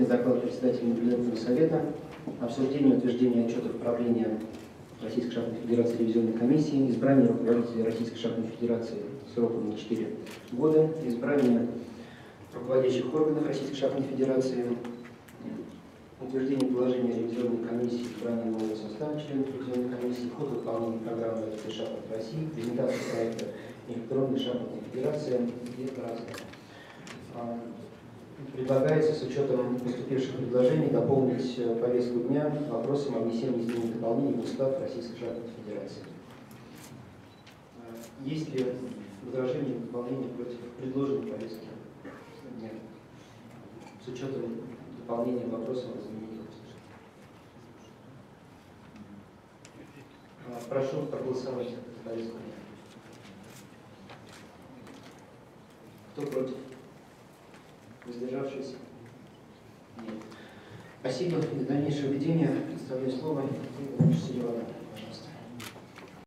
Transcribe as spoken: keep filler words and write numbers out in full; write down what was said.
Доклад председателя Наблюдательного совета, обсуждение и утверждение отчетов правления Российской шахматной федерации ревизионной комиссии, избрание руководителя Российской шахматной федерации сроком на четыре года, избрание руководящих органов Российской шахматной федерации, утверждение положения ревизионной комиссии, избрание нового состава членов ревизионной комиссии, ход выполнения программы развития шахмат России, презентация проекта электронной шахматной федерации и разное. Предлагается с учетом поступивших предложений дополнить повестку дня вопросом о внесении изменений и дополнений в устав Российской шахматной федерации. Есть ли возражения и дополнения против предложенной повестки дня с учетом дополнения вопросом о изменении в устав? Прошу проголосовать за повестку дня. Кто против? Воздержавшиеся? Нет. Спасибо. Для дальнейшего ведения предоставляю слово Игорю Ивановичу Селиванову.